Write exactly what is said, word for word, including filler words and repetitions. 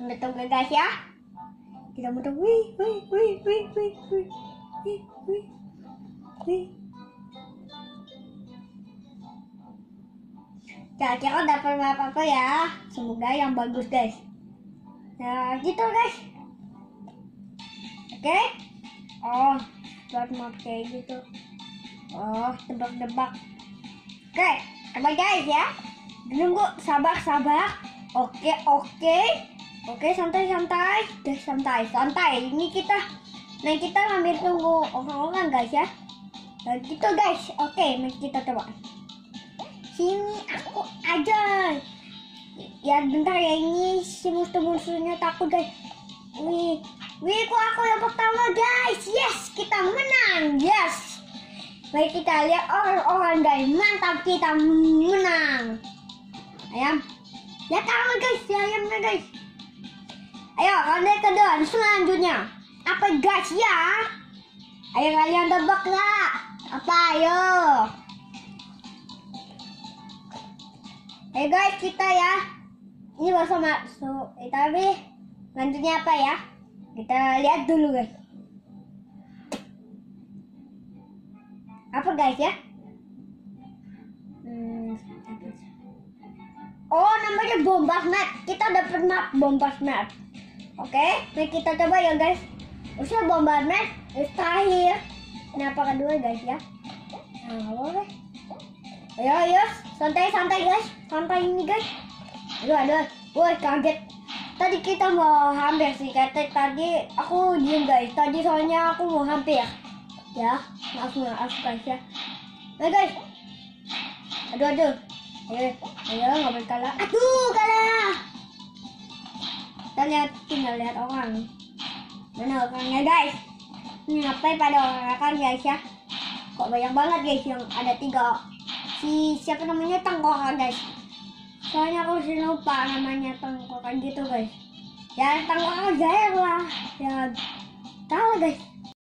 Sampai tunggu guys ya. Kita muter. Wih, wih, wih, wih, wih, wih, wih, wih, wih. Kira-kira dapat apa-apa ya. Semoga yang bagus guys. Nah gitu guys. Oke okay? Oh buat map kayak gitu. Oh tebak-tebak. Oke okay, coba guys ya. Nunggu sabar-sabar. Oke okay, oke okay. Oke okay, santai-santai. Udah santai santai. Ini kita Nah kita ambil tunggu orang-orang guys ya. Nah gitu guys. Oke okay, mari kita coba. Sini aku aja. Ya bentar ya, ini si musuh-musuhnya takut guys. Wih, wih kok aku yang pertama guys. Yes, kita menang. Yes. Baik kita lihat orang-orang guys. Mantap, kita menang. Ayam. Lihat tangan guys, ya ayamnya guys. Ayo ronde kedua selanjutnya. Apa guys ya? Ayo kalian tebak lah. Apa ayo? Hey guys, kita ya. Ini bakso masuk. Eh, tapi lanjutnya apa ya? Kita lihat dulu guys. Apa guys ya? Hmm. Oh, namanya Bombas Map. Kita dapat map Bombas Map. Oke, okay, mari kita coba ya guys. Usia Bombas Map terakhir. Ini apa kedua guys ya? Nah, boleh. Ayo, ayo, santai-santai guys, santai ini guys. Aduh, aduh, woi kaget. Tadi kita mau hampir sih, kata tadi aku diem guys. Tadi soalnya aku mau hampir. Ya, maaf maaf guys ya. Ayo guys. Aduh, aduh. Ayo, ayo nggak boleh kalah. Aduh, kalah. Kita lihat, tinggal lihat orang. Mana orangnya guys? Ini ngapain pada orang kan guys ya? Kok banyak banget guys yang ada tiga. Si siapa namanya tengkorak guys. Soalnya aku sih lupa namanya tengkorak gitu guys. Ya tengkorak Zair lah. Ya tahu guys.